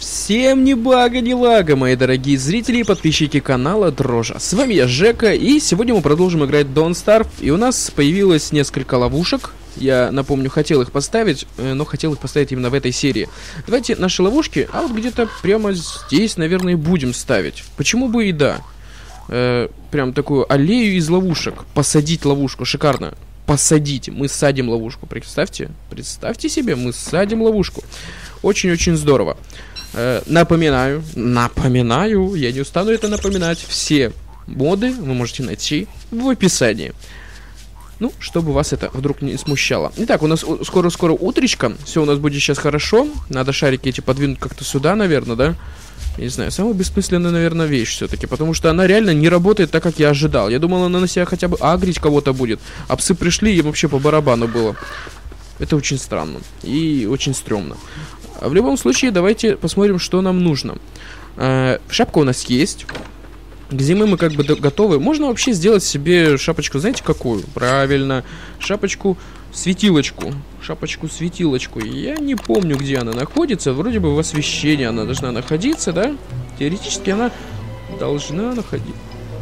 Всем ни блага, ни лага, мои дорогие зрители и подписчики канала Дрожа. С вами я, Жека, и сегодня мы продолжим играть Don't Starve. И у нас появилось несколько ловушек. Я напомню, хотел их поставить, но хотел их поставить именно в этой серии. Давайте наши ловушки, а вот где-то прямо здесь, наверное, будем ставить. Почему бы и да. Прям такую аллею из ловушек. Посадить ловушку, шикарно. Посадить, мы садим ловушку. Представьте себе, мы садим ловушку. Очень-очень здорово. Напоминаю, я не устану это напоминать, все моды вы можете найти в описании. Ну, чтобы вас это вдруг не смущало. Итак, у нас скоро утречко, все у нас будет сейчас хорошо. Надо шарики эти подвинуть как-то сюда, наверное, да? Я не знаю, самая бессмысленная, наверное, вещь все-таки, потому что она реально не работает так, как я ожидал. Я думал, она на себя хотя бы агрить кого-то будет, а псы пришли, и вообще по барабану было. Это очень странно и очень стрёмно. В любом случае, давайте посмотрим, что нам нужно. Шапка у нас есть. К зиме мы как бы готовы. Можно вообще сделать себе шапочку, знаете, какую? Правильно, шапочку-светилочку. Шапочку-светилочку. Я не помню, где она находится. Вроде бы в освещении она должна находиться, да? Теоретически она должна находиться.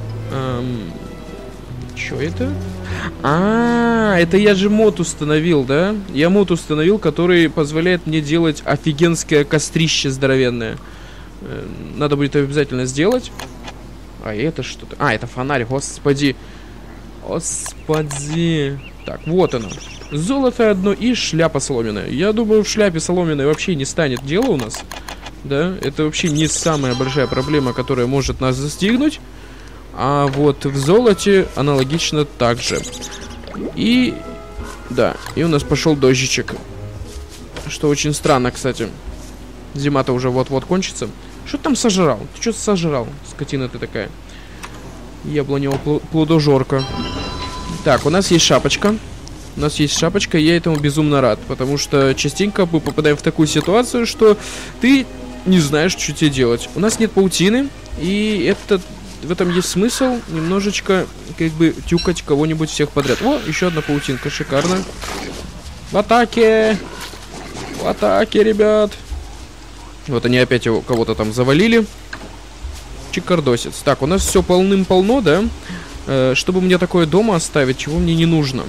Чё это? Это я же мод установил, да? Я мод установил, который позволяет мне делать офигенское кострище здоровенное. Надо будет обязательно сделать. А это что-то... это фонарь, господи. Господи. Так, вот оно. Золото одно и шляпа соломенная. Я думаю, в шляпе соломенной вообще не станет дела у нас. Да, это вообще не самая большая проблема, которая может нас застигнуть. А вот в золоте аналогично так же. И... да, и у нас пошел дождичек. Что очень странно, кстати. Зима-то уже вот-вот кончится. Что ты там сожрал? Ты что сожрал, скотина ты такая? Яблоневого плодожорка. Так, у нас есть шапочка. У нас есть шапочка, и я этому безумно рад. Потому что частенько мы попадаем в такую ситуацию, что ты не знаешь, что тебе делать. У нас нет паутины, и это... в этом есть смысл немножечко, как бы, тюкать кого-нибудь всех подряд. О, еще одна паутинка, шикарно. В атаке! В атаке, ребят! Вот они опять его кого-то там завалили. Чикардосец. Так, у нас все полным-полно, да? Чтобы мне такое дома оставить, чего мне не нужно.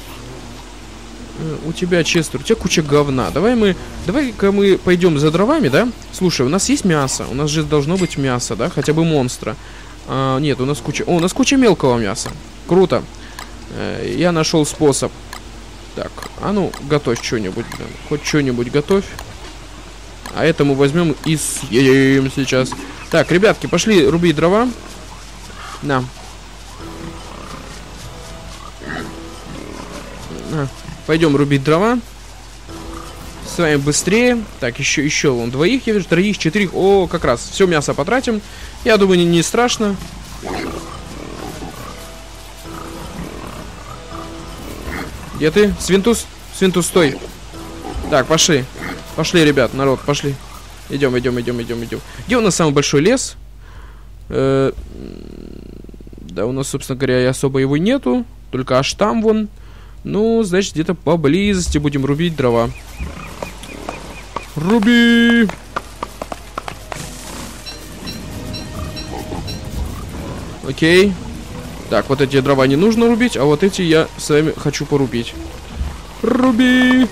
У тебя, Честер, у тебя куча говна. Давай-ка мы пойдем за дровами, да? Слушай, у нас есть мясо. У нас же должно быть мясо, да? Хотя бы монстра. Нет, у нас куча... у нас куча мелкого мяса. Круто. Я нашел способ. Так, ну, готовь что-нибудь. Да. Хоть что-нибудь готовь. А это мы возьмем и съедим сейчас. Так, ребятки, пошли рубить дрова. На. Пойдем рубить дрова. С вами быстрее. Так, еще вон двоих, я вижу, троих, четырех. О, как раз, все мясо потратим. Я думаю, не страшно. Где ты? Свинтус? Свинтус, стой. Так, пошли. Пошли, ребят, народ, пошли. Идем. Где у нас самый большой лес? Да, у нас, собственно говоря, и особо его нету. Только аж там вон. Ну, значит, где-то поблизости будем рубить дрова. Руби! Окей. Так, вот эти дрова не нужно рубить, а вот эти я с вами хочу порубить. Руби!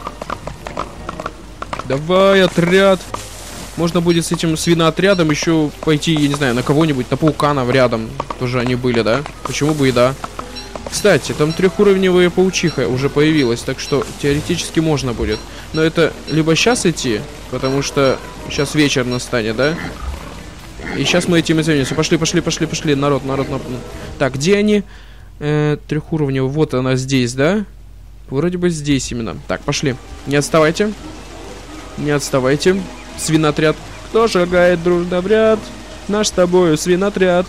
Давай, отряд. Можно будет с этим свиноотрядом еще пойти, я не знаю, на кого-нибудь, на пауканов рядом. Тоже они были, да? Почему бы и да. Кстати, там трехуровневая паучиха уже появилась, так что теоретически можно будет. Но это либо сейчас идти, потому что сейчас вечер настанет, да? И сейчас мы этим и займемся. Пошли, народ. Так, где они? Трехуровневая, вот она здесь, да? Вроде бы здесь именно. Так, пошли. Не отставайте. Свинотряд. Кто шагает дружно в ряд? Наш с тобою свинотряд.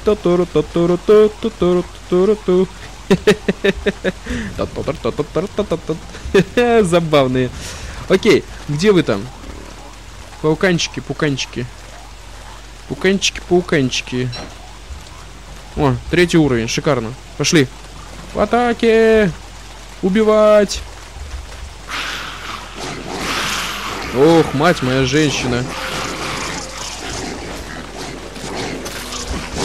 Забавные. Окей, где вы там? Пауканчики. О, 3-й уровень, шикарно. Пошли. В атаке. Убивать. Ох, мать моя женщина.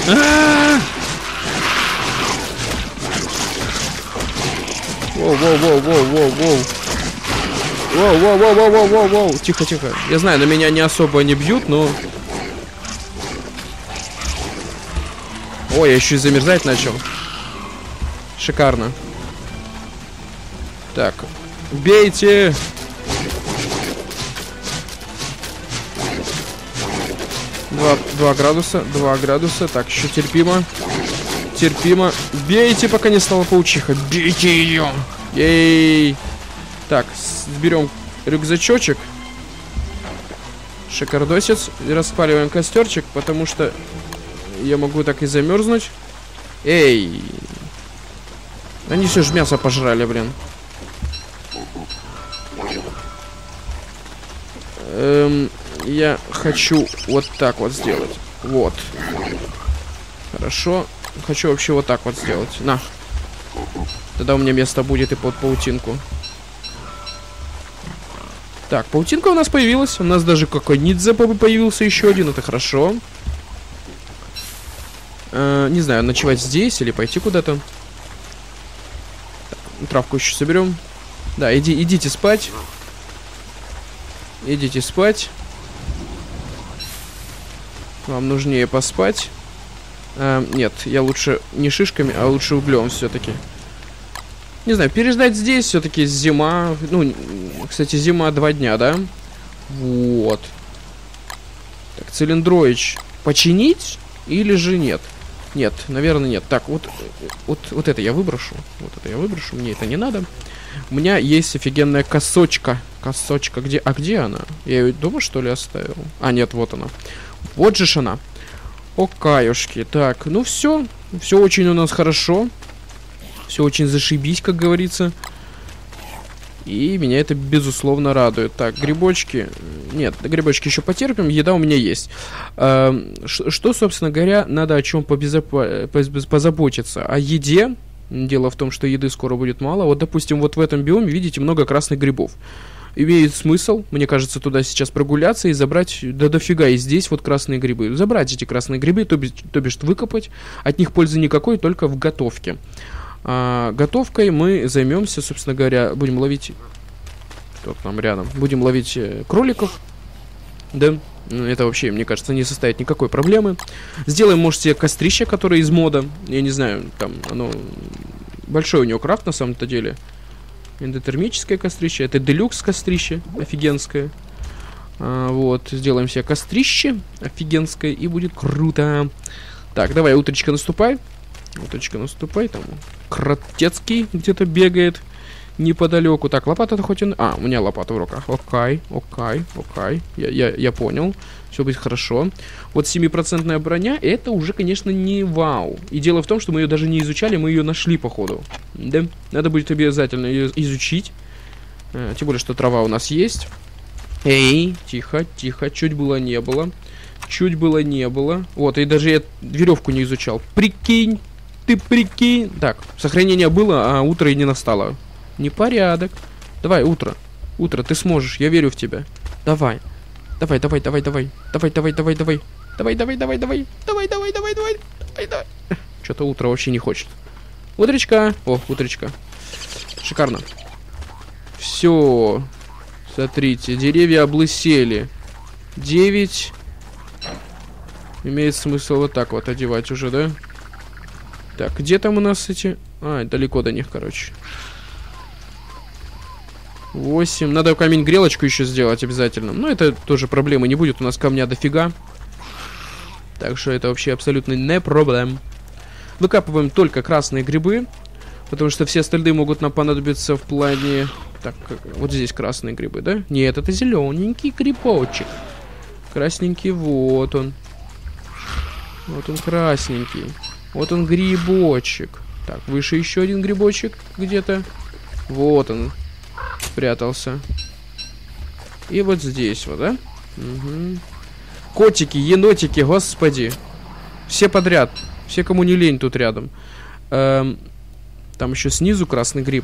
Воу-воу-воу-воу-воу-воу. Воу-воу-воу-воу-воу-воу. Тихо-тихо. Я знаю, на меня не особо не бьют, но... Ой, я еще и замерзать начал. Шикарно. Так. Бейте! Два градуса. 2 градуса. Так, еще терпимо. Терпимо. Бейте, пока не стала паучиха. Бейте ее! Ей! Так, берем рюкзачочек. Шикардосец. И распаливаем костерчик, потому что я могу так и замерзнуть. Эй! Они все же мясо пожрали, блин. Я хочу вот так вот сделать. Вот. Хорошо. Хочу вообще вот так вот сделать. На. Тогда у меня место будет и под паутинку. Так, паутинка у нас появилась. У нас даже коконидзе появился еще один. Это хорошо. Не знаю, ночевать здесь или пойти куда-то. Травку еще соберем. Да, идите спать. Идите спать. Вам нужнее поспать. Нет, я лучше не шишками, а лучше углем все-таки. Не знаю, переждать здесь все-таки зима. Ну, кстати, зима 2 дня, да? Вот. Так, цилиндроич починить или же нет? Нет, наверное, нет. Так, вот это я выброшу. Вот это я выброшу, мне это не надо. У меня есть офигенная косочка. Косочка, где? А где она? Я ее дома, что ли, оставил? А, нет, вот она. Вот же ж она. О, каюшки. Так, ну все. Все очень у нас хорошо. Все очень зашибись, как говорится. И меня это, безусловно, радует. Так, грибочки. Нет, грибочки еще потерпим. Еда у меня есть. Что, собственно говоря, надо о чем позаботиться? О еде. Дело в том, что еды скоро будет мало. Вот, допустим, вот в этом биоме, видите, много красных грибов. Имеет смысл, мне кажется, туда сейчас прогуляться и забрать, да дофига, и здесь вот красные грибы. Забрать эти красные грибы, то бишь выкопать. От них пользы никакой, только в готовке. Готовкой мы займемся, собственно говоря, будем ловить... Кто там рядом? Будем ловить кроликов. Да, это вообще, мне кажется, не составит никакой проблемы. Сделаем, может, себе кострище, которое из мода. Я не знаю, там оно... Большой у него крафт, на самом-то деле. Эндотермическое кострище. Это делюкс кострище. Офигенское. Вот, сделаем себе кострище. Офигенское. И будет круто. Так, давай, утречка наступай. Утречка наступай. Там Кротецкий где-то бегает неподалеку. Так, лопата-то хоть и... А, у меня лопата в руках. Окей. Я понял. Все будет хорошо. Вот 7% броня, это уже, конечно, не вау. И дело в том, что мы ее даже не изучали, мы ее нашли, походу. Да? Надо будет обязательно ее изучить. Тем более, что трава у нас есть. Эй, тихо, тихо. Чуть было не было. Чуть было не было. Вот, и даже я веревку не изучал. Прикинь. Ты прикинь. Так, сохранение было, а утро и не настало. Непорядок. Давай, утро. Утро, ты сможешь, я верю в тебя. Давай. Давай. Что-то утро вообще не хочет. Утречка. О, утречка. Шикарно. Все. Смотрите, деревья облысели. 9. Имеет смысл вот так вот одевать уже, да? Так, где там у нас эти... А, далеко до них, короче. 8. Надо камень-грелочку еще сделать обязательно. Но это тоже проблемы не будет. У нас камня дофига. Так что это вообще абсолютно не проблем. Выкапываем только красные грибы. Потому что все остальные могут нам понадобиться в плане... Так, вот здесь красные грибы, да? Нет, это зелененький грибочек. Красненький, вот он. Вот он красненький. Вот он грибочек. Так, выше еще один грибочек где-то. Вот он. Спрятался. И вот здесь вот, да? Угу. Котики, енотики, господи. Все подряд. Все, кому не лень, тут рядом. Там еще снизу красный гриб.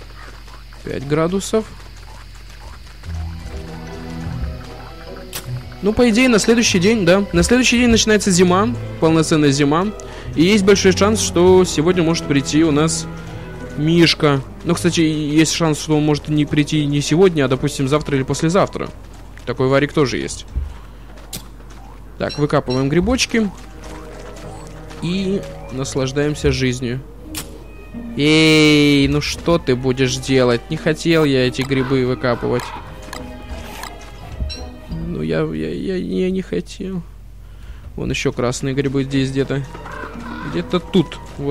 5 градусов. Ну, по идее, на следующий день, да. На следующий день начинается зима, полноценная зима. И есть большой шанс, что сегодня может прийти у нас Мишка. Ну, кстати, есть шанс, что он может не прийти не сегодня, а, допустим, завтра или послезавтра. Такой варик тоже есть. Так, выкапываем грибочки. И наслаждаемся жизнью. Эй, ну что ты будешь делать? Не хотел я эти грибы выкапывать. Ну, я не хотел. Вон еще красные грибы здесь где-то. Где-то тут. Вот.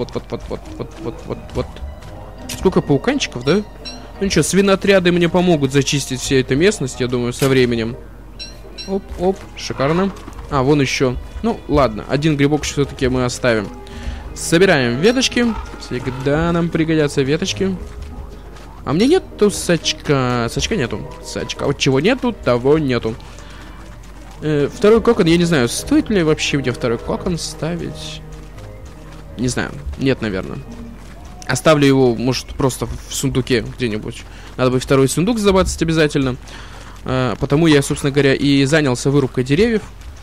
Сколько пауканчиков, да? Ну ничего, свинотряды мне помогут зачистить всю эту местность, я думаю, со временем. Оп, шикарно. А, вон еще. Ну, ладно, один грибок все-таки мы оставим. Собираем веточки. Всегда нам пригодятся веточки. А мне нету сачка. Сачка нету. Сачка. Вот чего нету, того нету. Второй кокон, я не знаю, стоит ли вообще мне второй кокон ставить. Не знаю. Нет, наверное. Оставлю его, может, просто в сундуке где-нибудь. Надо бы второй сундук забацать обязательно. Потому я, собственно говоря, и занялся вырубкой деревьев.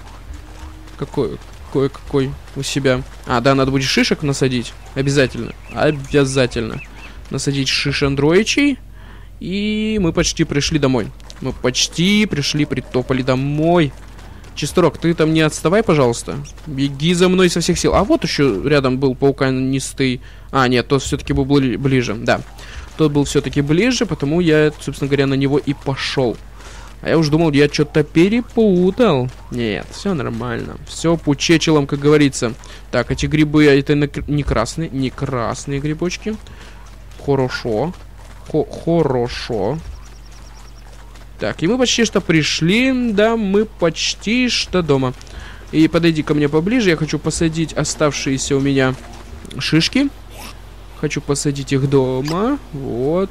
Какой у себя. А, да, надо будет шишек насадить. Обязательно. Обязательно. Насадить шишандроичей. И мы почти пришли домой. Мы почти притопали домой. Чисторок, ты там не отставай, пожалуйста. Беги за мной со всех сил. А вот еще рядом был пауканистый. А, нет, тот все-таки был ближе. Да, тот был все-таки ближе, потому я, собственно говоря, на него и пошел. А я уж думал, я что-то перепутал. Нет, все нормально. Все по чечелам, как говорится. Так, эти грибы, это не красные грибочки. Хорошо. Хорошо. Так, и мы почти что пришли. Да, мы почти что дома. И подойди ко мне поближе. Я хочу посадить оставшиеся у меня шишки. Хочу посадить их дома. Вот.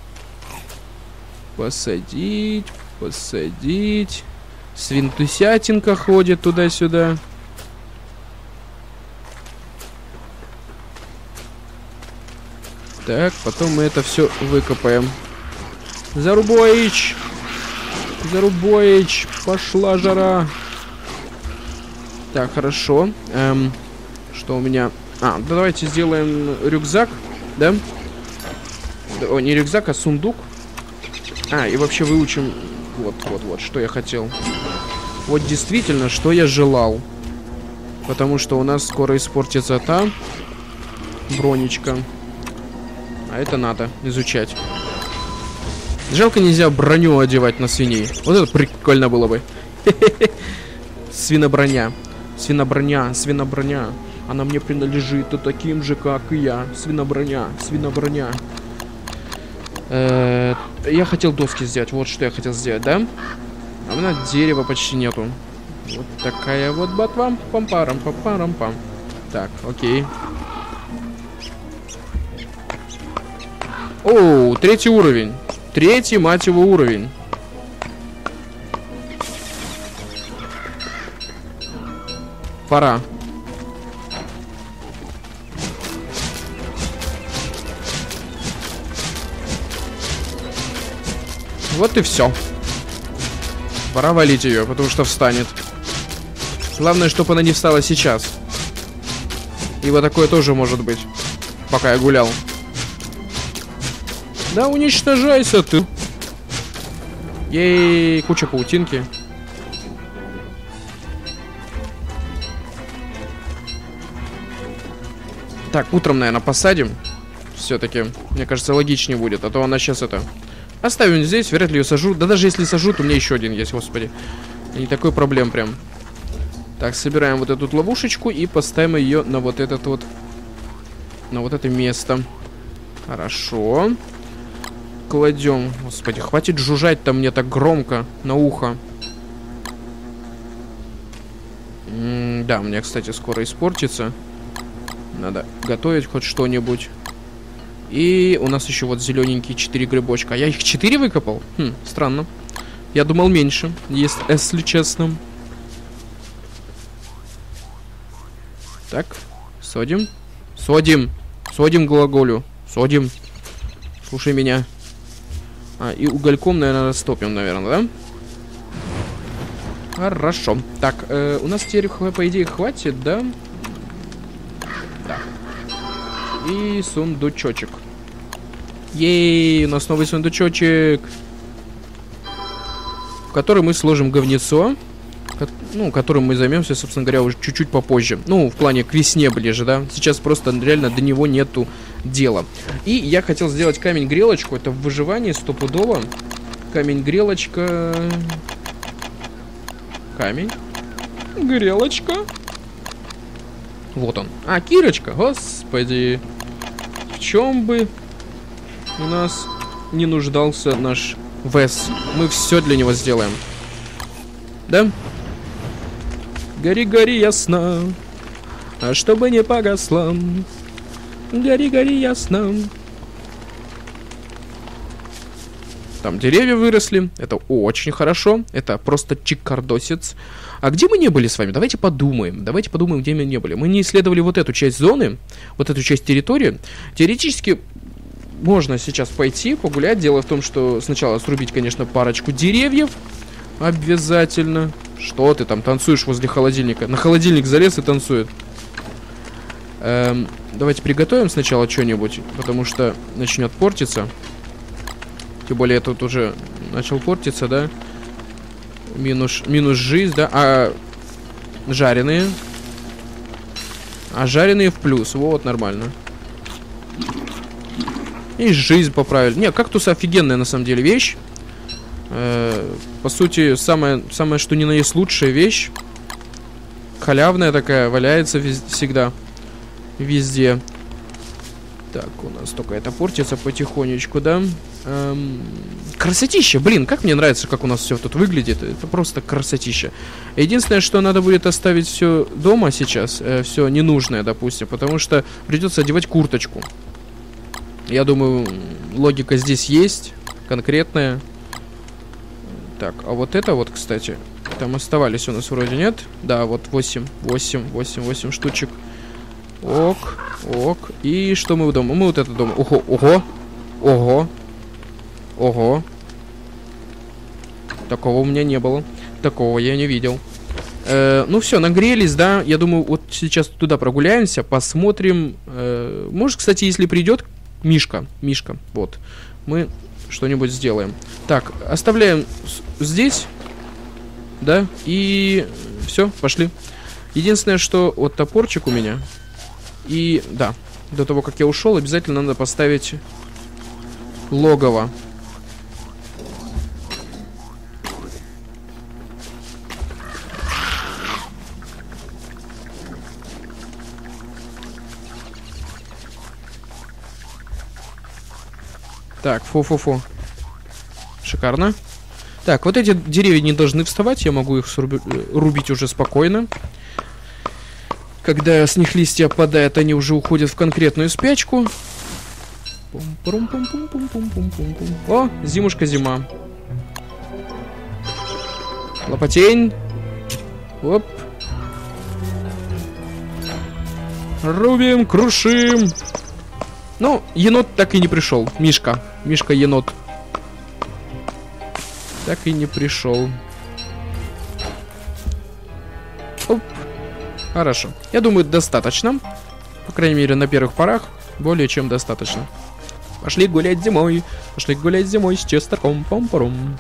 Посадить. Свинтусятинка ходит туда-сюда. Так, потом мы это все выкопаем. Зарубоич! Пошла жара. Так, хорошо. Что у меня? А, да, давайте сделаем рюкзак, да? О, не рюкзак, а сундук. А, и вообще выучим. Вот, что я хотел. Вот действительно, что я желал. Потому что у нас скоро испортится та бронечка. А это надо изучать. Жалко, нельзя броню одевать на свиней. Вот это прикольно было бы. Свиноброня. Она мне принадлежит, и таким же, как и я. Свиноброня. Я хотел доски сделать. Вот что я хотел сделать, да? А у меня дерева почти нету. Вот такая вот ботва. Пам-парам-пам-парам-пам. Так, окей. Оу, 3-й уровень. 3-й, мать его, уровень. Пора. Вот и все. Пора валить ее, потому что встанет. Главное, чтобы она не встала сейчас. Ибо такое тоже может быть. Пока я гулял. Да уничтожайся ты. Ей, куча паутинки. Так, утром, наверное, посадим. Все-таки, мне кажется, логичнее будет. А то она сейчас это... Оставим здесь, вряд ли ее сажу. Да даже если сажу, то у меня еще один есть, господи. Не такой проблем прям. Так, собираем вот эту ловушечку и поставим ее на вот этот вот... На вот это место. Хорошо. Кладем. Господи, хватит жужжать там мне так громко на ухо. Да, у меня, кстати, скоро испортится. Надо готовить хоть что-нибудь. И у нас еще вот зелененькие 4 грибочка. А я их 4 выкопал? Странно. Я думал меньше, если честно. Так, содим. Содим глаголю. Содим. Слушай меня. А, и угольком, наверное, растопим, наверное, да? Хорошо. Так, у нас теперь, по идее, хватит, да? Да. И сундучочек. Ей, у нас новый сундучочек, в который мы сложим говнецо, ну, которым мы займемся, собственно говоря, уже чуть-чуть попозже. Ну, в плане к весне ближе, да. Сейчас просто реально до него нету дела. И я хотел сделать камень-грелочку. Это в выживании стопудово. Камень-грелочка. Камень. Грелочка. Вот он. А, Кирочка, господи. В чем бы у нас не нуждался наш Вес. Мы все для него сделаем. Да? Гори, гори ясно, а чтобы не погасло. Гори, гори ясно. Там деревья выросли. Это очень хорошо. Это просто чикардосец. А где мы не были с вами? Давайте подумаем. Давайте подумаем, где мы не были. Мы не исследовали вот эту часть зоны, вот эту часть территории. Теоретически можно сейчас пойти погулять. Дело в том, что сначала срубить, конечно, парочку деревьев. Обязательно. Что ты там танцуешь возле холодильника? На холодильник залез и танцует. Давайте приготовим сначала что-нибудь, потому что начнет портиться. Тем более тут уже начал портиться, да? Минус жизнь, да? А жареные? А жареные в плюс. Вот, нормально. И жизнь поправили. Не, кактус офигенная на самом деле вещь. По сути, самая что ни на есть лучшая вещь. Халявная такая, валяется всегда. Везде. Так, у нас только это портится потихонечку, да? Красотища, блин, как мне нравится, как у нас все тут выглядит. Это просто красотища. Единственное, что надо будет оставить все дома сейчас, все ненужное, допустим, потому что придется одевать курточку. Я думаю, логика здесь есть, конкретная. Так, а вот это вот, кстати, там оставались у нас вроде, нет? Да, вот 8 штучек. Ок, ок. И что мы дома? Мы вот это дома. Ого, ого, ого, ого. Такого у меня не было. Такого я не видел. Ну все, нагрелись, да. Я думаю, вот сейчас туда прогуляемся, посмотрим. Может, кстати, если придет Мишка, вот, мы что-нибудь сделаем. Так, оставляем здесь, да, и все, пошли. Единственное, что вот топорчик у меня. И, да, до того, как я ушел, обязательно надо поставить логово. Так, фу-фу-фу. Шикарно. Так, вот эти деревья не должны вставать. Я могу их рубить уже спокойно. Когда с них листья опадают, они уже уходят в конкретную спячку. О, зимушка, зима. Лопатень. Оп. Рубим, крушим. Ну, енот так и не пришел. Мишка-енот. Так и не пришел. Оп. Хорошо. Я думаю, достаточно. По крайней мере, на первых порах. Более чем достаточно. Пошли гулять зимой. Пошли гулять зимой с Честерком. Пом-пором.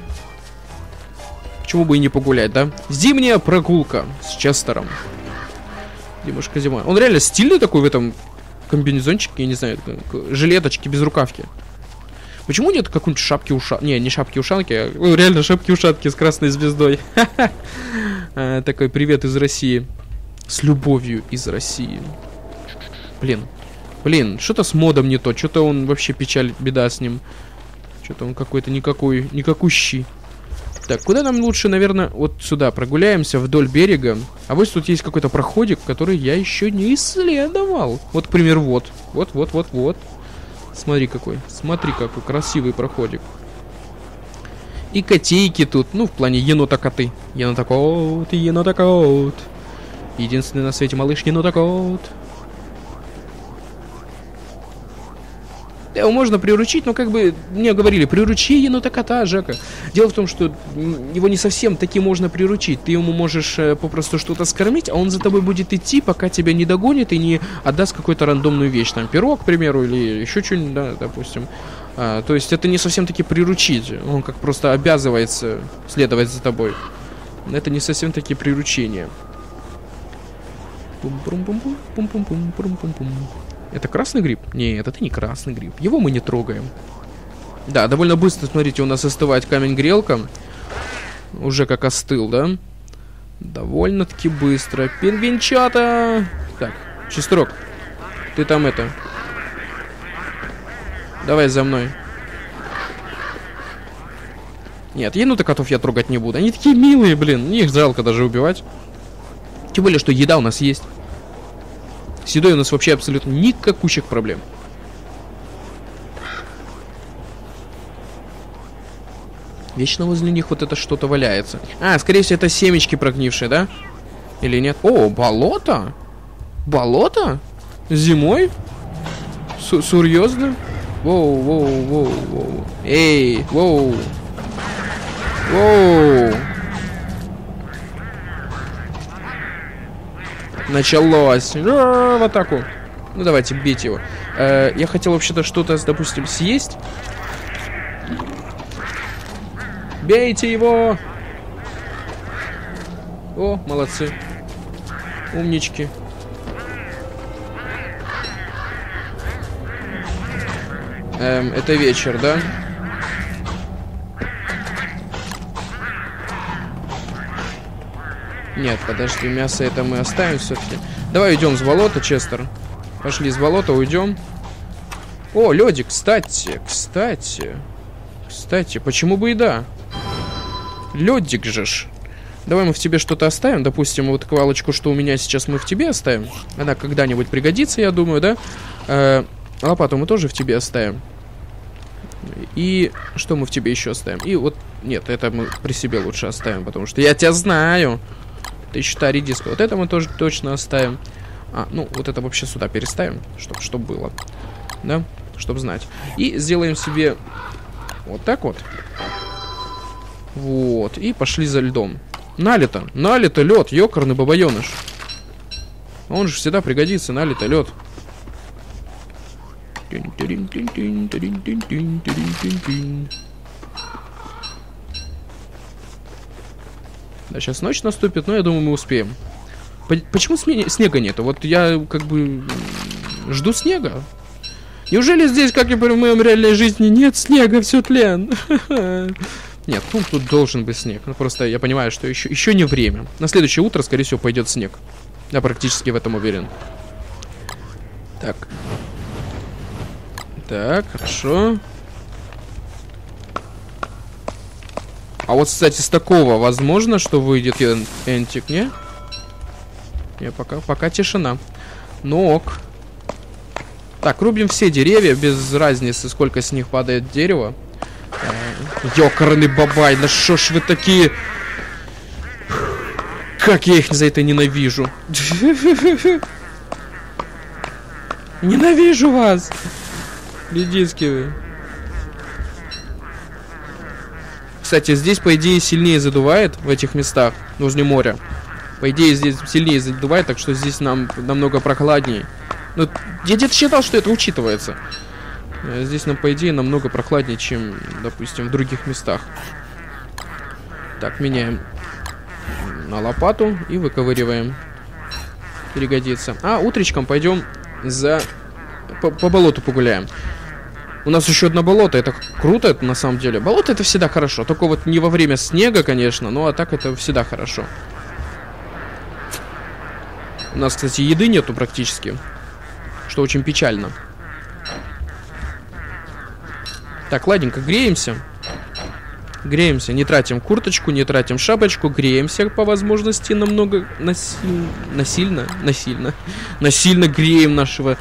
Почему бы и не погулять, да? Зимняя прогулка с Честером. Зимушка, зима. Он реально стильный такой в этом комбинезончике, я не знаю, жилеточки без рукавки. Почему нет какой-нибудь шапки-ушанки? Не шапки-ушанки, а реально шапки-ушанки с красной звездой. Такой привет из России. С любовью из России. Блин, что-то с модом не то. Что-то он вообще печаль, беда с ним. Что-то он какой-то никакущий. Так, куда нам лучше, наверное, вот сюда прогуляемся вдоль берега. А вот тут есть какой-то проходик, который я еще не исследовал. Вот, к примеру, вот. Вот. Смотри какой красивый проходик. И котейки тут, ну, в плане енота-коты. Енота-кот. Единственный на свете малыш енота-кот. Его можно приручить, но как бы мне говорили, приручи енота кота, Жека. Дело в том, что его не совсем таки можно приручить. Ты ему можешь попросту что-то скормить, а он за тобой будет идти, пока тебя не догонит и не отдаст какую-то рандомную вещь. Там пирог, к примеру, или еще что-нибудь, да, допустим. То есть это не совсем таки приручить. Он как просто обязывается следовать за тобой. Это не совсем таки приручение. Это красный гриб? Нет, это не красный гриб. Его мы не трогаем. Да, довольно быстро, смотрите, у нас остывает камень-грелка. Уже как остыл, да? Довольно-таки быстро. Пингвинчата! Так, Шестерок, ты там это... Давай за мной. Нет, енота котов я трогать не буду. Они такие милые, блин. Их жалко даже убивать. Тем более, что еда у нас есть. С едой у нас вообще абсолютно никакущих проблем. Вечно возле них вот это что-то валяется. А, скорее всего, это семечки прогнившие, да? Или нет? О, болото? Болото? Зимой? Серьезно? Воу, воу, воу, воу. Эй, воу. Воу. Началось. В атаку. Ну, давайте, бейте его. Я хотел вообще-то что-то, допустим, съесть. Бейте его. О, молодцы. Умнички. Это вечер, да? Нет, подожди, мясо это мы оставим все-таки. Давай уйдем с болота, Честер. Пошли с болота, уйдем. О, лёдик, кстати, почему бы и да? Лёдик же ж. Давай мы в тебе что-то оставим. Допустим, вот квалочку, что у меня сейчас, мы в тебе оставим. Она когда-нибудь пригодится, я думаю, да? Лопату мы тоже в тебе оставим. И что мы в тебе еще оставим? И вот, нет, это мы при себе лучше оставим, потому что я тебя знаю. Ты считай редиска. Вот это мы тоже точно оставим. Ну, вот это вообще сюда переставим, чтоб было. Да? Чтоб знать. И сделаем себе вот так вот. Вот. И пошли за льдом. Налито лед, ёкарный бабаёныш. Он же всегда пригодится, налито лед. Да, сейчас ночь наступит, но я думаю, мы успеем. Почему снега нету? Вот я как бы жду снега. Неужели здесь, как и в моем реальной жизни, нет снега, все тлен? Нет, ну тут должен быть снег. Ну просто я понимаю, что еще не время. На следующее утро, скорее всего, пойдет снег. Я практически в этом уверен. Так. Так, хорошо. А вот, кстати, с такого возможно, что выйдет энтик, не? Не, пока тишина. Ну ок. Так, рубим все деревья, без разницы, сколько с них падает дерево. Ёкарный бабай, да шо ж вы такие... Как я их за это ненавижу. Ненавижу вас. Редиски вы. Кстати, здесь, по идее, сильнее задувает в этих местах, возле моря. По идее, здесь сильнее задувает, так что здесь нам намного прохладнее. Ну, я где-то считал, что это учитывается. Здесь нам, по идее, намного прохладнее, чем, допустим, в других местах. Так, меняем на лопату и выковыриваем. Пригодится. А утречком пойдем по болоту погуляем. У нас еще одно болото, это круто, это на самом деле. Болото это всегда хорошо, только вот не во время снега, конечно, но а так это всегда хорошо. У нас, кстати, еды нету практически, что очень печально. Так, ладненько, греемся. Греемся, не тратим курточку, не тратим шапочку, греемся по возможности намного насильно греем нашего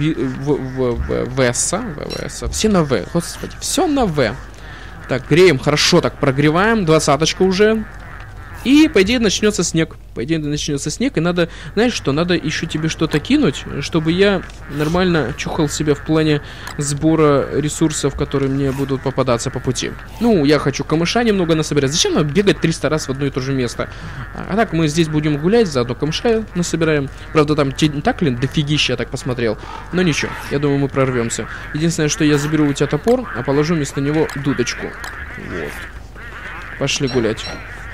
ВСа. Все на В, господи, все на В. Так, греем, хорошо так прогреваем, 20-очка уже. И, по идее, начнется снег. По идее, начнется снег, и надо, знаешь что, надо еще тебе что-то кинуть, чтобы я нормально чухал себя в плане сбора ресурсов, которые мне будут попадаться по пути. Ну, я хочу камыша немного насобирать. Зачем нам бегать 300 раз в одно и то же место? А так, мы здесь будем гулять, заодно камыша насобираем. Правда, там тентаклин дофигища, я так посмотрел. Но ничего, я думаю, мы прорвемся. Единственное, что я заберу у тебя топор, а положу вместо него дудочку. Вот. Пошли гулять.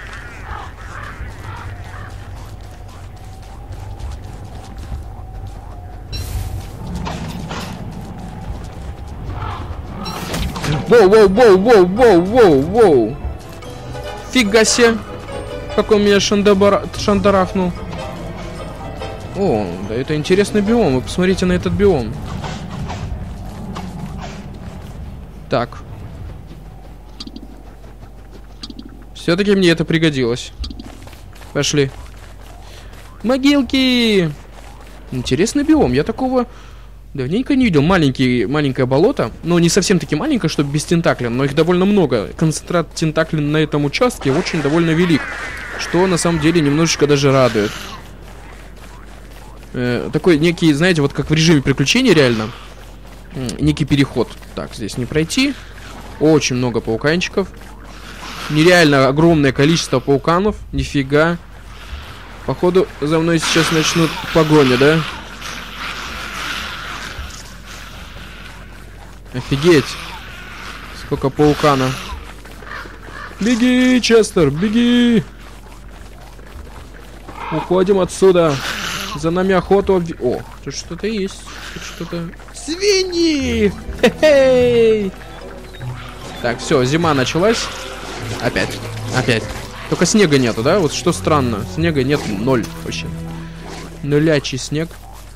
Воу-воу-воу-воу-воу-воу-воу! Фига себе! Как он меня шандарахнул. О, да это интересный биом. Вы посмотрите на этот биом. Так. Все-таки мне это пригодилось. Пошли. Могилки! Интересный биом. Я такого давненько не видел. Маленькое болото. Но не совсем таки маленькое, чтобы без тентаклин. Но их довольно много. Концентрат тентаклин на этом участке очень довольно велик. Что на самом деле немножечко даже радует. Такой некий, знаете, вот как в режиме приключений реально. Некий переход. Так, здесь не пройти. Очень много пауканчиков. Нереально огромное количество пауканов. Нифига. Походу, за мной сейчас начнут погоня, да? Офигеть. Сколько паукана. Беги, Честер, беги. Уходим отсюда. За нами охоту. О, тут что-то есть. Тут что-то... Свиньи! Хе-хей! Так, все, зима началась. Опять. Только снега нету, да? Вот что странно. Снега нет, 0 вообще. Нулячий снег.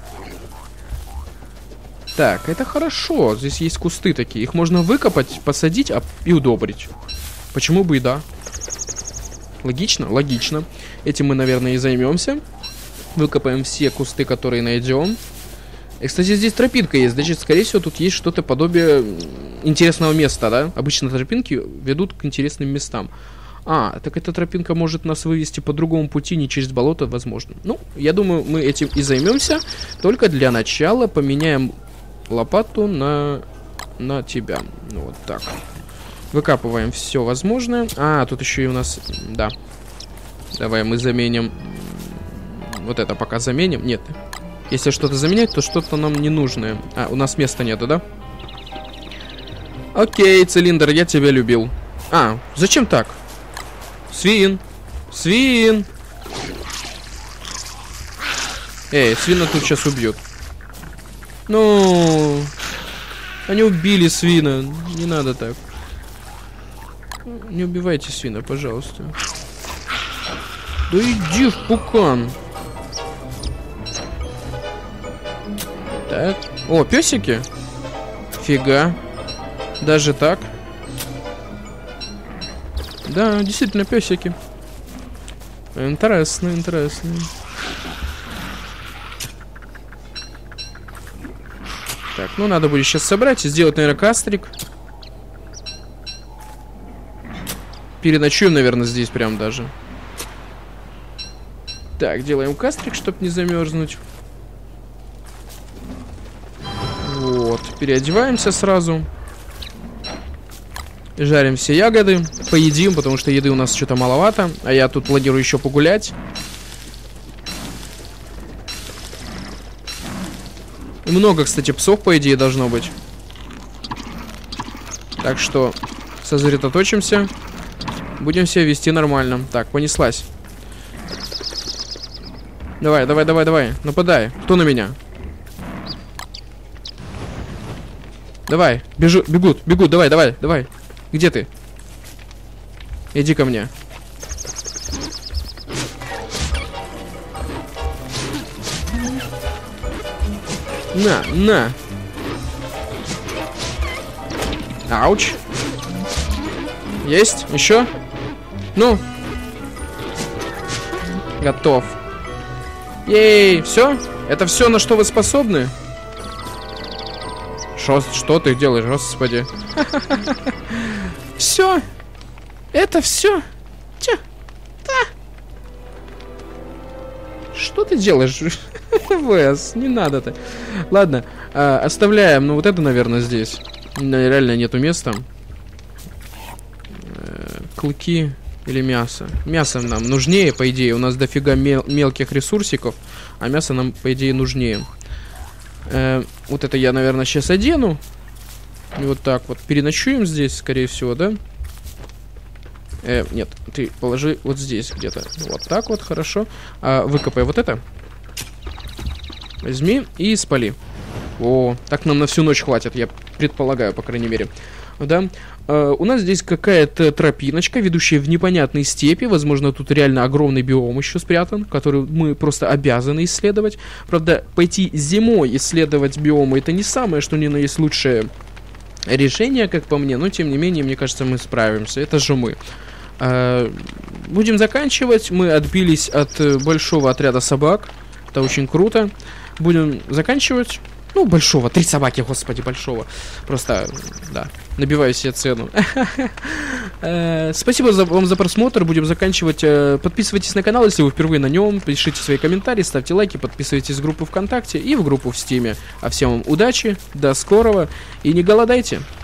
Так, это хорошо. Здесь есть кусты такие. Их можно выкопать, посадить и удобрить. Почему бы и да? Логично? Логично. Этим мы, наверное, и займемся. Выкопаем все кусты, которые найдем. И, кстати, здесь тропинка есть. Значит, скорее всего, тут есть что-то подобие интересного места, да? Обычно тропинки ведут к интересным местам. А, так эта тропинка может нас вывести по другому пути, не через болото, возможно. Ну, я думаю, мы этим и займемся. Только для начала поменяем лопату на тебя. Ну, вот так. Выкапываем все возможное. А, тут еще и у нас... Да. Давай мы заменим... Вот это пока заменим. Нет. Если что-то заменять, то что-то нам не нужное. А, у нас места нету, да? Окей, цилиндр, я тебя любил. А, зачем так? Свин. Свин. Эй, свина тут сейчас убьют. Ну, они убили свина. Не надо так. Не убивайте свина, пожалуйста. Да иди в пукан. Так. О, песики? Фига. Даже так. Да, действительно, песики. Интересно, интересно. Так, ну надо будет сейчас собрать и сделать, наверное, кастрик. Переночуем, наверное, здесь прям даже. Так, делаем кастрик, чтобы не замерзнуть. Вот, переодеваемся сразу. Жарим все ягоды, поедим, потому что еды у нас что-то маловато. А я тут планирую еще погулять. И много, кстати, псов, по идее, должно быть. Так что сосредоточимся. Будем себя вести нормально. Так, понеслась. Давай, давай, давай, давай. Нападай. Кто на меня? Давай, бегут, давай, давай, давай. Где ты? Иди ко мне. На. Ауч. Есть? Еще? Ну. Готов. Ей, все? Это все, на что вы способны? Что ты делаешь, господи? Все. Это все. Что ты делаешь? ВС, не надо-то. Ладно, оставляем. Ну, вот это, наверное, здесь. Реально нету места. Клыки или мясо? Мясо нам нужнее, по идее. У нас дофига мелких ресурсиков, а мясо нам, по идее, нужнее. Вот это я, наверное, сейчас одену. И вот так вот. Переночуем здесь, скорее всего, да? Нет, ты положи вот здесь где-то. Вот так вот, хорошо. Выкопай вот это. Возьми и спали. О, так нам на всю ночь хватит, я предполагаю, по крайней мере. Да. У нас здесь какая-то тропиночка, ведущая в непонятные степи. Возможно, тут реально огромный биом еще спрятан, который мы просто обязаны исследовать. Правда, пойти зимой исследовать биомы — это не самое, что ни на есть лучшее решение, как по мне. Но, тем не менее, мне кажется, мы справимся. Это же мы. Будем заканчивать. Мы отбились от большого отряда собак. Это очень круто. Будем заканчивать. Ну, большого. 3 собаки, господи, большого. Просто, да, набиваю себе цену. Спасибо вам за просмотр. Будем заканчивать. Подписывайтесь на канал, если вы впервые на нем. Пишите свои комментарии, ставьте лайки, подписывайтесь в группу ВКонтакте и в группу в Стиме. А всем вам удачи, до скорого и не голодайте.